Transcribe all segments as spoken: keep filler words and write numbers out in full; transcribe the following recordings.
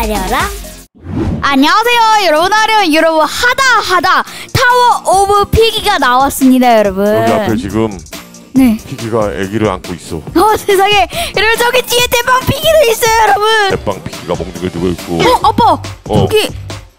아려라. 안녕하세요 여러분. 아려 여러분 하다 하다 타워 오브 피기가 나왔습니다 여러분. 여기 앞에 지금 네 피기가 아기를 안고 있어. 어 세상에. 여러분 저기 뒤에 대빵 피기도 있어요 여러분. 대빵 피기가 먹는 걸 두고 있고. 어 아빠 어. 저기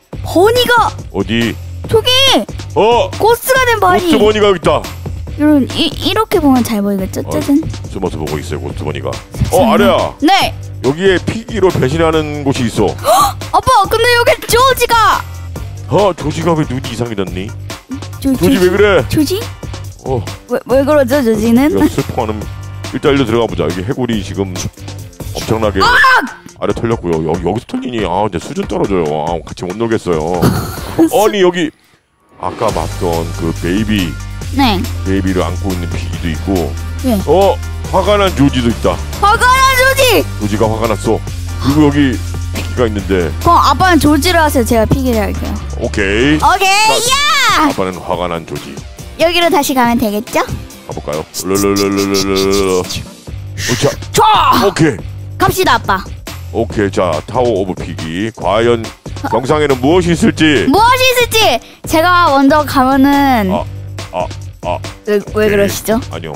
버니가 어디? 저기 어! 고스가 된 버니. 고스트 버니가 여기 있다. 여러분 이, 이렇게 보면 잘 보이겠죠? 어, 짜잔. 숨어서 보고 있어요 고스트 버니가. 어 아려야. 네 여기에 피기로 배신하는 곳이 있어. 아빠 근데 여기 조지가. 어 조지가 왜 눈이 이상해졌니? 조, 조지 왜 그래? 조지? 어 왜, 왜 그러죠 조지는? 이거 슬퍼하는. 일단 일로 들어가 보자. 여기 해골이 지금 엄청나게 아! 아래 털렸고요. 여기 여기서 털리니 아 이제 수준 떨어져요. 아 같이 못 놀겠어요. 아니 여기 아까 봤던 그 베이비 네 베이비를 안고 있는 피기도 있고. 네. 어 화가 난 조지도 있다. 화가 난 조지! 조지가 화가 났어. 그리고 여기 피기가 있는데. 그럼 아빠는 조지를 하세요. 제가 피기를 할게요. 오케이. 오케이 야! 아빠는 화가 난 조지. 여기로 다시 가면 되겠죠? 가볼까요? 르르르르르르르. 자, 자! 오케이. 갑시다 아빠. 오케이. 자 타워 오브 피기. 과연 영상에는 무엇이 있을지. 무엇이 있을지 제가 먼저 가면은. 아, 아, 아. 왜, 왜 그러시죠? 아니요.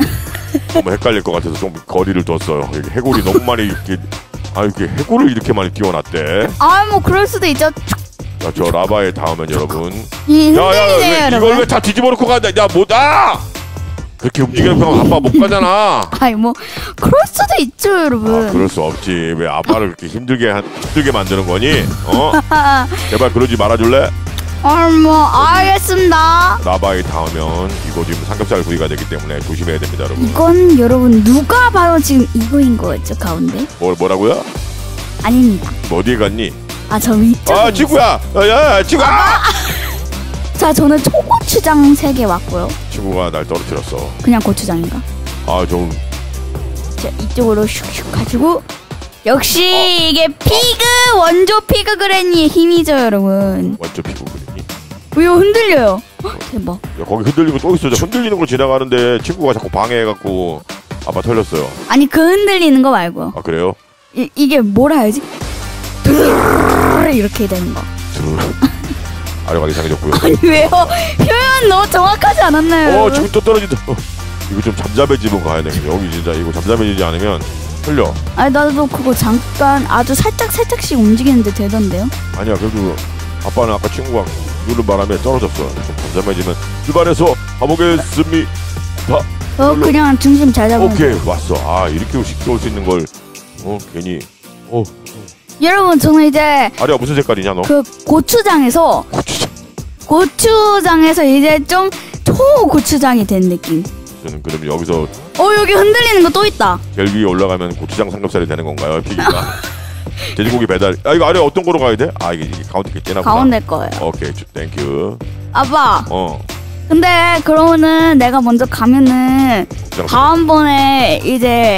너무 헷갈릴 것 같아서 좀 거리를 뒀어요. 여기 해골이 너무 많이 이렇게. 아 이렇게 해골을 이렇게 많이 띄워놨대. 아 뭐 그럴 수도 있죠. 자, 저 라바에 닿으면 여러분. 이 야야 흔들리네요 여러분. 이걸 왜 다 뒤집어 놓고 간다. 야 못 아! 그렇게 움직이면 아빠 못 가잖아. 아니 뭐 그럴 수도 있죠 여러분. 아, 그럴 수 없지. 왜 아빠를 그렇게 힘들게 한- 힘들게 만드는 거니? 어? 제발 그러지 말아줄래? 아 뭐 알겠습니다. 라바에 닿으면 이거 지금 삼겹살 구이가 되기 때문에 조심해야 됩니다, 여러분. 이건 여러분 누가 봐도 지금 이거인 거였죠 가운데? 뭐 뭐라고요? 아닙니다. 뭐 어디에 갔니? 아 저 위쪽. 아 친구야, 야야 친구야. 자 저는 초고추장 세 개 왔고요. 친구가 날 떨어뜨렸어. 그냥 고추장인가? 아 좀. 자 이쪽으로 슉슉 가지고. 역시 어. 이게 피그 원조 피그 그레니의 힘이죠 여러분. 완전 피고 그랬니? 왜요 흔들려요? 헉, 대박. 야 거기 흔들리고 또 있어. 저 흔들리는 걸 지나가는데 친구가 자꾸 방해해갖고 아빠 털렸어요. 아니 그 흔들리는 거 말고요. 아 그래요? 이, 이게 뭐라 해야지? 이렇게 되는 거. 아래가 이상해졌고요. 아니 왜요? 표현 너무 정확하지 않았나요? 어 여러분? 지금 또 떨어진다. 어, 이거 좀 잠잠해지면 가야 되겠네. 여기 진짜 이거 잠잠해지지 않으면 틀려. 아니 나도 그거 잠깐 아주 살짝 살짝씩 움직이는데 되던데요? 아니야 그래도 아빠는 아까 친구가 누른 바람에 떨어졌어. 좀 잠잠해지면 출발해서 가보겠습니다. 어 별로. 그냥 중심 잘 잡으면 오케이 돼요. 왔어. 아 이렇게 쉽게 올 수 있는 걸 어 괜히 어 여러분 저는 이제 아리야 무슨 색깔이냐 너? 그 고추장에서 고추장. 고추장에서 이제 좀 초고추장이 된 느낌. 저는 그럼 여기서 어 여기 흔들리는 거 또 있다. 제일 위에 올라가면 고추장 삼겹살이 되는 건가요? 피기가 돼지고기 배달. 아 이거 아래 어떤 거로 가야 돼? 아 이게, 이게 가운데 게 떼나구나. 가운데 거예요. 오케이 땡큐. 아빠 어 근데 그러면은 내가 먼저 가면은 고추장 다음번에 이제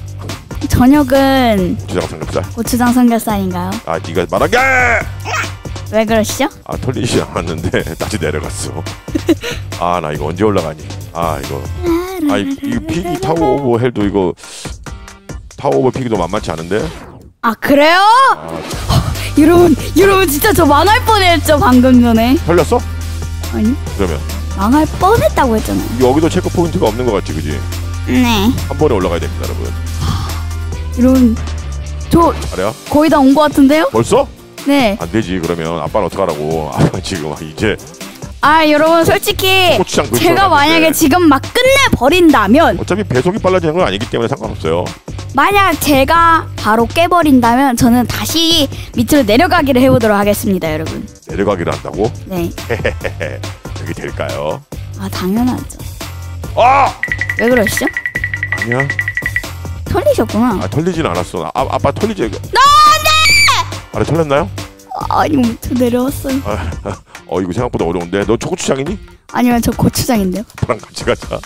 저녁은 고추장 삼겹살. 고추장 삼겹살인가요? 아 네가 말한 게. 왜 그러시죠? 아 털리지 않았는데 다시 내려갔어. 아 나 이거 언제 올라가니? 아 이거 아 이 피기 타워 오브 헬도 이거 타워 오브 피기도 만만치 않은데. 아 그래요? 아 여러분 여러분 진짜 저 망할 뻔했죠 방금 전에. 털렸어? 아니 그러면 망할 뻔했다고 했잖아요. 여기도 체크 포인트가 없는 것 같지, 그지? 네. 한 번에 올라가야 됩니다, 여러분. 여러분 저 아래야? 거의 다 온 것 같은데요? 벌써? 네. 안 되지. 그러면 아빠는 어떡하라고? 아빠 지금 이제 아 여러분 솔직히 고추장 불 제가 쏘놨는데. 만약에 지금 막 끝내 버린다면 어차피 배속이 빨라지는 건 아니기 때문에 상관없어요. 만약 제가 바로 깨버린다면 저는 다시 밑으로 내려가기를 해보도록 하겠습니다 여러분. 내려가기를 한다고? 네. 그게 될까요? 아 당연하죠. 아! 왜 그러시죠? 아니야. 털리셨구나. 아 털리진 않았어. 아 아빠 털리지. 너 안돼! 아래 털렸나요? 아니 밑으로 내려왔어요. 아, 어 이거 생각보다 어려운데. 너 초고추장이니? 아니면 저 고추장인데요? 아빠랑 같이 가자.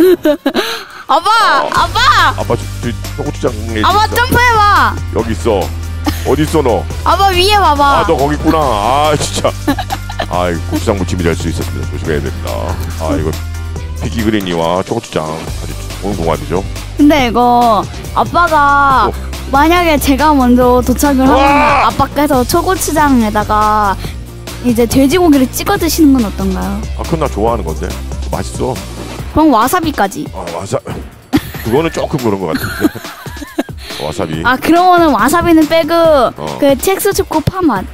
아빠! 어. 아빠! 아빠 저, 저 초고추장에 아빠 있어. 점프해봐! 여기 있어. 어디 있어 너? 아빠 위에 봐봐. 아 너 거기 있구나. 아 진짜. 아 이거 고추장 무침이 될 수 있었습니다. 조심해야 됩니다. 아 이거 피기 그린이와 초고추장 아주 좋은 궁합이죠. 근데 이거 아빠가 어. 만약에 제가 먼저 도착을 하면 와! 아빠께서 초고추장에다가 이제 돼지고기를 찍어 드시는 건 어떤가요? 아 그건 나 좋아하는 건데 맛있어. 그럼 와사비까지. 아 와사 그거는 조금 그런 것 같은데. 와사비. 아 그러면은 와사비는 빼고 어. 그 텍스초코 파맛.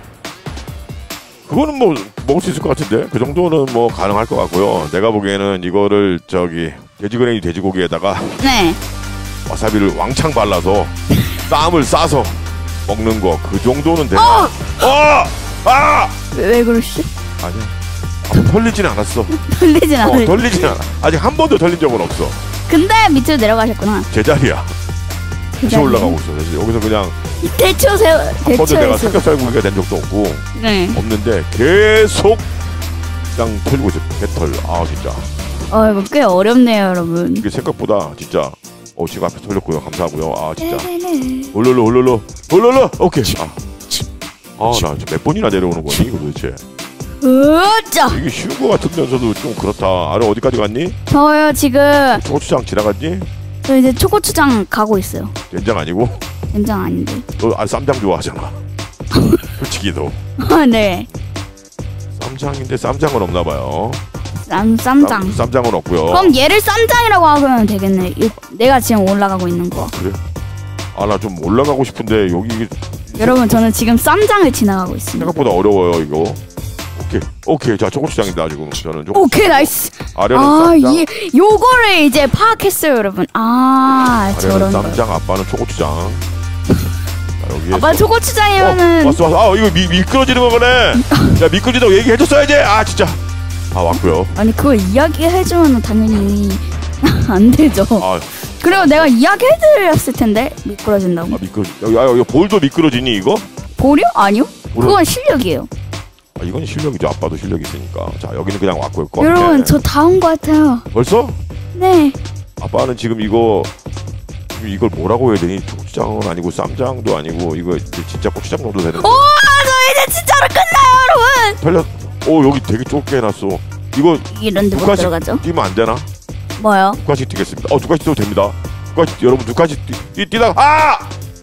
그거는 뭐 먹을 수 있을 것 같은데 그 정도는 뭐 가능할 것 같고요. 내가 보기에는 이거를 저기 돼지그레이 돼지고기에다가 네. 와사비를 왕창 발라서 쌈을 싸서 먹는 거 그 정도는 되나? 어! 어! 아! 왜, 왜 그러시지? 아니야. 아, 털리진 않았어. 털리진 않아요. 어, 털리진 않아. 아직 한 번도 털린 적은 없어. 근데 밑으로 내려가셨구나. 제자리야. 다시 제자리요? 올라가고 있어. 다시 여기서 그냥 대초 세 한 번도 내가 대초에서. 삼겹살구이가 된 적도 없고 네. 없는데 계속 그냥 털리고 있어. 개털. 아 진짜. 어 이거 꽤 어렵네요, 여러분. 이게 생각보다 진짜 어 지금 앞에 털렸고요. 감사하고요. 아 진짜. 네네네. 홀롤로 홀롤로 홀롤로 오케이. 아 나 몇 번이나 내려오는 거니 이거 도대체. 으짜. 이게 쉬운 거 같으면서도 좀 그렇다. 아래 어디까지 갔니? 저요 지금 초고추장 지나갔니? 저 이제 초고추장 가고 있어요. 된장 아니고? 된장 아닌데. 너 아, 쌈장 좋아하잖아. 솔직히 너 아 네. 쌈장인데 쌈장은 없나 봐요. 쌈 쌈장. 쌈, 쌈장은 없고요. 그럼 얘를 쌈장이라고 하면 되겠네. 이, 내가 지금 올라가고 있는 거. 그래? 아 나 좀 올라가고 싶은데 여기 여러분 저는 지금 쌈장을 지나가고 있습니다. 생각보다 어려워요 이거. 오케이 오케이 자 초고추장이다 지금 저는 초... 오케이 나이스. 아래는 아, 쌈장. 이 요거를 이제 파악했어요, 여러분. 아, 아래는 저런 거. 쌈장 아빠는 초고추장. 자, 여기에서 아빠 초고추장이면은 어, 왔어 왔어. 아 이거 미, 미끄러지는 거네. 야 미끄러진다고 얘기해줬어야지. 아 진짜. 아 왔고요. 아니 그걸 이야기해주면 당연히 안 되죠. 아, 그리고 내가 이야기해드렸을 텐데 미끄러진다고. 아 미끄러. 여기 아 여기 볼도 미끄러지니 이거? 보려? 아니요. 볼은- 그건 실력이에요. 아 이건 실력이죠. 아빠도 실력이 있으니까. 자 여기는 그냥 왔고요. 여러분 저 다 온 것 같아요. 벌써? 네. 아빠는 지금 이거 지금 이걸 뭐라고 해야 되니? 고추장은 아니고 쌈장도 아니고 이거 이제 진짜 고추장 정도 되는. 오, 저 이제 진짜로 끝나요, 여러분. 털렸. 오 여기 되게 좁게 해놨어. 이거 이런데 두 못 칸씩 들어가죠? 뛰면 안 되나? 뭐요? 두 칸씩 뛰겠습니다. 어두 칸씩 뛰어도 됩니다. 두 칸씩 여러분 두 칸씩 뛰, 뛰 뛰다가 아!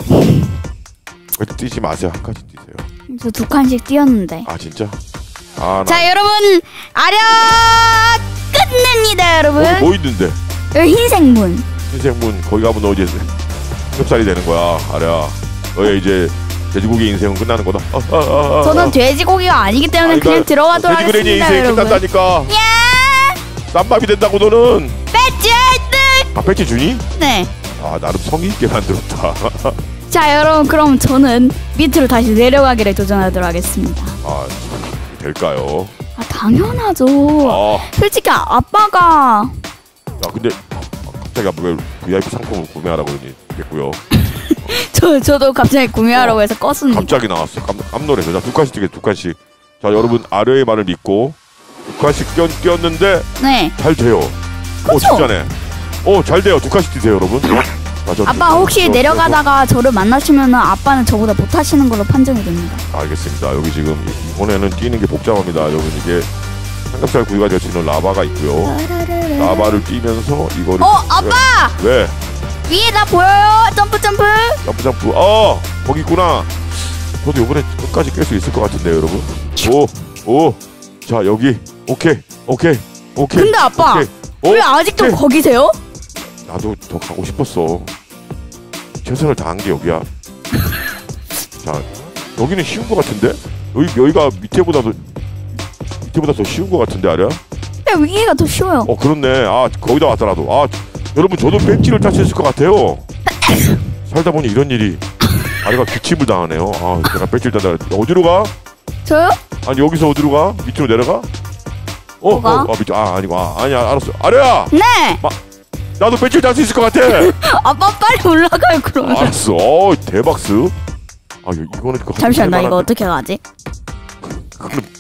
왜 뛰지 마세요. 한 칸씩 뛰세요. 저 두 칸씩 뛰었는데. 아 진짜? 아 나. 자, 여러분 아려 끝냅니다, 여러분. 거기 뭐 있는데? 여기 흰색 문. 흰색 문 거기 가면 너 이제 삼겹살이 되는 거야. 아랴. 너의 이제 돼지고기 인생은 끝나는 거다. 아, 아, 아, 아, 저는 아. 돼지고기가 아니기 때문에 아니, 그냥 나 들어가도록 돼지고기 하겠습니다, 인생이 여러분. 끝난다니까. 야, 쌈밥이 된다고 너는. 배지 등. 아 배치 주니? 네. 아 나름 성의 있게 만들었다. 자, 여러분 그럼 저는 밑으로 다시 내려가기를 도전하도록 하겠습니다. 아 될까요? 아, 당연하죠. 아, 솔직히 아빠가 야 근데 갑자기 왜 브이아이피 상품을 구매하라고 그러겠고요. 저 저도 갑자기 구매하라고 해서 껐습니다. 갑자기 나왔어. 깜, 깜놀해서 자두 칸씩 뛰게 두 칸씩. 자 여러분 아래의 말을 믿고 두 칸씩 뛰었, 뛰었는데 네. 잘 돼요. 오 그쵸? 진짜네. 오잘 돼요. 두 칸씩 뛰세요 여러분. 아, 저, 아빠 저, 혹시 저, 내려가다가 저를 만나시면은 아빠는 저보다 못하시는 걸로 판정이 됩니다. 저, 알겠습니다. 여기 지금 이- 이번에는 뛰는 게 복잡합니다. 여러분 이게 삼겹살 구이가 될 수 있는 라바가 있고요. 라바를 뛰면서 이거를 어, 아빠! 왜? 위에 나 보여요? 점프 점프. 점프 점프. 어 거기 있구나. 저도 이번에 끝까지 깰 수 있을 것 같은데 여러분. 오오자 여기 오케이 오케이 오케이. 근데 아빠 오케이. 오, 왜 아직도 오케이. 거기세요? 나도 더 가고 싶었어. 최선을 다한 게 여기야. 자 여기는 쉬운 것 같은데 여기 여기가 밑에보다도 밑에보다 더 쉬운 것 같은데 아랴? 네, 위에가 더 쉬워요. 어 그렇네. 아 거기다 왔더라도 아 여러분 저도 배지를 탈 수 있을 것 같아요. 살다 보니 이런 일이 아래가 기침을 당하네요. 아 내가 배지를 타다 어디로 가? 저요? 아니 여기서 어디로 가? 밑으로 내려가? 어, 뭐가? 어, 어 밑, 아 아니고 아 아니 알았어. 아래야 네. 나도 배지를 탈 수 있을 것 같아. 아빠 빨리 올라가요 그러면. 알았어. 어 대박스. 아 이- 이거는 그 잠시만 나 할 이거 만한데. 어떻게 가지? 그거는,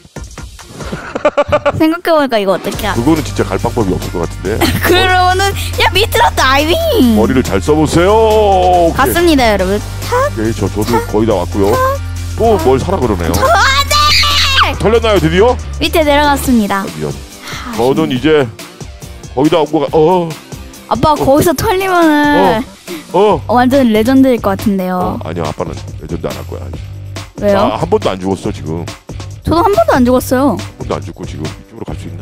생각해보니까 이거 어떻게 하지? 그거는 진짜 갈 방법이 없을 것 같은데. 그러면은 야 밑으로 다이빙. 머리를 잘 써보세요. 오케이. 갔습니다 여러분. 오케이 저 저도 거의 다 왔고요. 또 뭘 사라 그러네요. 안돼. 털렸나요 드디어? 밑에 내려갔습니다. 미안. 저는 이제 거의 다 온 거 같. 어. 아빠 거기서 털리면은 어. 어. 어, 완전 레전드일 것 같은데요. 어, 아니야 아빠는 레전드 안 할 거야. 왜요? 아, 한 번도 안 죽었어 지금. 저도 한 번도 안 죽었어요. 한 번도 안 죽고 지금 이쪽으로 갈 수 있나?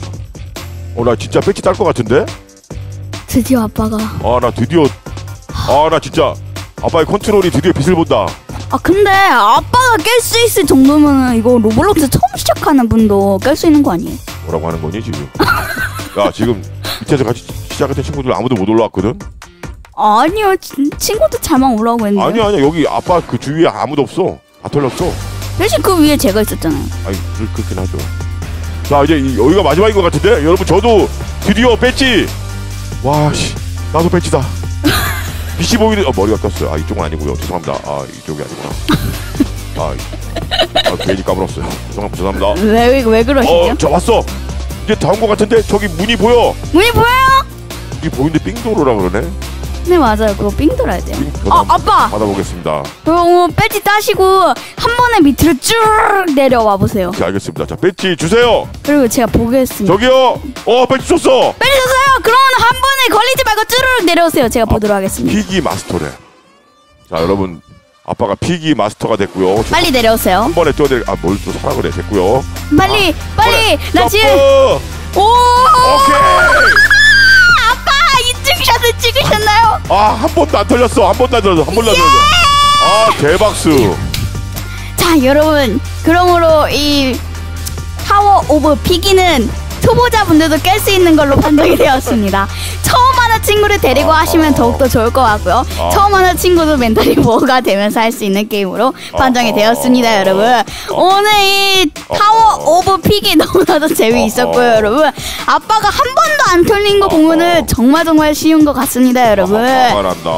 어 나 진짜 배지 딸 것 같은데? 드디어 아빠가. 아 나 드디어 아 나 진짜 아빠의 컨트롤이 드디어 빛을 본다. 아 근데 아빠가 깰 수 있을 정도면 이거 로블록스 처음 시작하는 분도 깰 수 있는 거 아니에요? 뭐라고 하는 거니 지금? 야 지금 밑에서 같이 시작했던 친구들 아무도 못 올라왔거든? 아니요, 친- 친구도 잘만 올라오고 있는데. 아니야 아니야 여기 아빠 그 주위에 아무도 없어. 다 털렸어. 대신 그 위에 제가 있었잖아요. 아니 그, 그렇긴 하죠. 자 이제 이- 여기가 마지막인 것 같은데 여러분 저도 드디어 배지. 와씨 나도 배지다. 빛이 보이는 어, 머리가 꼈어요. 아 이쪽은 아니고요. 죄송합니다. 아 이쪽이 아니구나. 아, 이- 아 괜히 까불었어요. 죄송합니다. 죄송합니다. 왜, 왜 그러시죠? 어저 왔어. 이제 다 온 것 같은데 저기 문이 보여. 문이 보여요? 문이 보이는데 삥도로라 그러네. 네 맞아요. 그거 삥 돌아야 돼요. 삥 아 전화 아빠. 받아보겠습니다. 그럼 배지 따시고 한 번에 밑으로 쭉 내려와 보세요. 자 알겠습니다. 자 배지 주세요. 그리고 제가 보겠습니다. 저기요. 어 배지 줬어. 빨리 줬어요. 그러면 한 번에 걸리지 말고 쭈르륵 내려오세요. 제가 보도록 하겠습니다. 피기 마스터래. 자 여러분 아빠가 피기 마스터가 됐고요. 저 빨리 내려오세요. 한 번에 뛰어내. 아뭘 또 사라 그래. 됐고요. 빨리 빨리 그래. 나 지금 점프! 오 오케이. 아빠 인증샷을 찍으셨나요? 아 한 번도 안 털렸어. 한 번도 안 털렸어. 한 번도 안 털렸어. 아 대박수. 자 여러분 그러므로 이 타워 오브 피기는 초보자분들도 깰 수 있는 걸로 판정이 되었습니다. 처음 하는 친구를 데리고 아, 하시면 아, 더욱더 좋을 것 같고요. 아. 처음 하는 친구도 멘탈이 뭐가 되면서 할 수 있는 게임으로 판정이 아, 되었습니다. 여러분 오늘 이 타워 아. 오브 피기 너무나도 재미있었고요. 아. 여러분 아빠가 한 번도 안 털린 거 보면은 정말 정말 쉬운 것 같습니다. 여러분 화가 난다.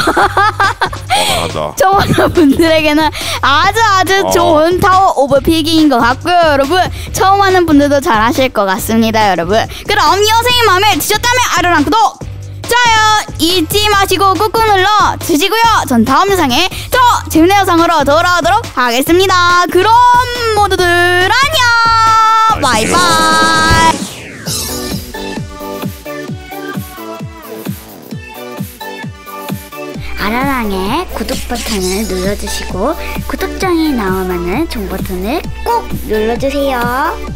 화가 난다. 초보자 분들에게는 아주 아주 어. 좋은 타워 오브 피기인 것 같고요. 여러분 처음 하는 분들도 잘 하실 것 같습니다. 여러분 그럼 여생이 마음에 드셨다면 알람 구독 좋아요 잊지 마시고 꾹꾹 눌러 주시고요. 전 다음 영상에 더 재밌는 영상으로 돌아오도록 하겠습니다. 그럼 모두들 안녕 바이바이. 아라랑의 구독 버튼을 눌러주시고 구독장이 나오면은 종 버튼을 꼭 눌러주세요.